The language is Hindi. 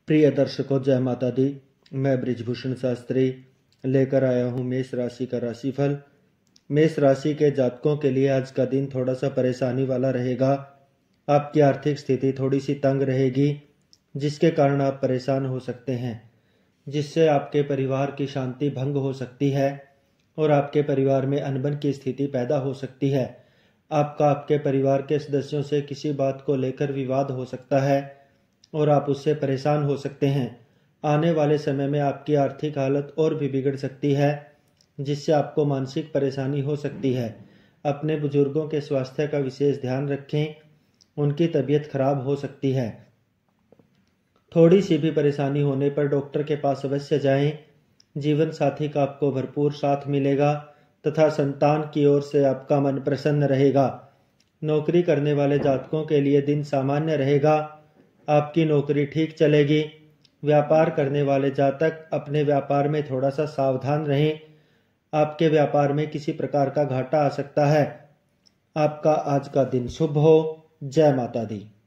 प्रिय दर्शकों, जय माता दी। मैं ब्रिजभूषण शास्त्री लेकर आया हूँ मेष राशि का राशिफल। मेष राशि के जातकों के लिए आज का दिन थोड़ा सा परेशानी वाला रहेगा। आपकी आर्थिक स्थिति थोड़ी सी तंग रहेगी, जिसके कारण आप परेशान हो सकते हैं, जिससे आपके परिवार की शांति भंग हो सकती है और आपके परिवार में अनबन की स्थिति पैदा हो सकती है। आपके परिवार के सदस्यों से किसी बात को लेकर विवाद हो सकता है और आप उससे परेशान हो सकते हैं। आने वाले समय में आपकी आर्थिक हालत और भी बिगड़ सकती है, जिससे आपको मानसिक परेशानी हो सकती है। अपने बुजुर्गों के स्वास्थ्य का विशेष ध्यान रखें, उनकी तबीयत खराब हो सकती है। थोड़ी सी भी परेशानी होने पर डॉक्टर के पास अवश्य जाएं। जीवन साथी का आपको भरपूर साथ मिलेगा तथा संतान की ओर से आपका मन प्रसन्न रहेगा। नौकरी करने वाले जातकों के लिए दिन सामान्य रहेगा। आपकी नौकरी ठीक चलेगी। व्यापार करने वाले जातक अपने व्यापार में थोड़ा सा सावधान रहें। आपके व्यापार में किसी प्रकार का घाटा आ सकता है। आपका आज का दिन शुभ हो। जय माता दी।